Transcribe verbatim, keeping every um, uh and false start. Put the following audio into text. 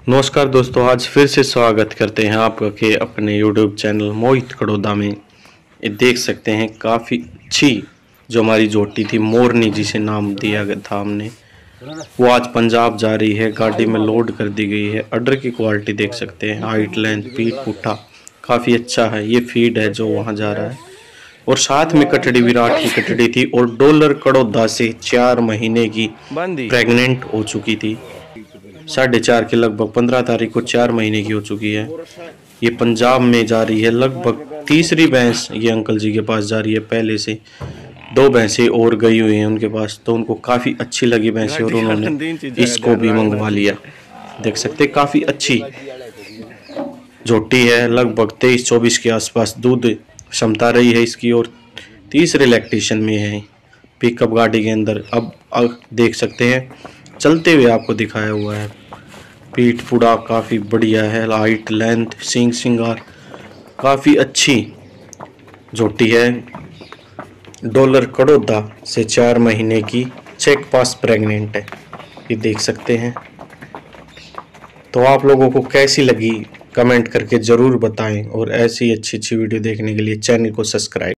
नमस्कार दोस्तों, आज फिर से स्वागत करते हैं आपका के अपने यूट्यूब चैनल मोहित खड़ोदा में। ये देख सकते हैं काफ़ी अच्छी जो हमारी जोटी थी मोरनी, जिसे नाम दिया गया था हमने, वो आज पंजाब जा रही है। गाड़ी में लोड कर दी गई है। अडर की क्वालिटी देख सकते हैं, हाइट लेंथ पीठ पुट्ठा काफ़ी अच्छा है। ये फीड है जो वहाँ जा रहा है। और साथ में कटड़ी विराट की कटड़ी थी और डॉलर कड़ौदा से चार महीने की प्रेग्नेंट हो चुकी थी। साढ़े चार के लगभग पंद्रह तारीख को चार महीने की हो चुकी है। ये पंजाब में जा रही है। लगभग तीसरी भैंस ये अंकल जी के पास जा रही है। पहले से दो भैंसें और गई हुई हैं उनके पास, तो उनको काफ़ी अच्छी लगी भैंसें और उन्होंने इसको भी मंगवा लिया। देख सकते काफ़ी अच्छी झोटी है। लगभग तेईस चौबीस के आसपास दूध क्षमता रही है इसकी और तीसरे लैक्टेशन में है पिकअप गाड़ी के अंदर। अब, अब देख सकते हैं चलते हुए आपको दिखाया हुआ है। पीठ पूड़ा काफ़ी बढ़िया है। हाइट लेंथ सींग सिंगार काफ़ी अच्छी झोटी है। डॉलर कड़ौदा से चार महीने की चेक पास प्रेग्नेंट है, ये देख सकते हैं। तो आप लोगों को कैसी लगी कमेंट करके ज़रूर बताएं और ऐसी अच्छी अच्छी वीडियो देखने के लिए चैनल को सब्सक्राइब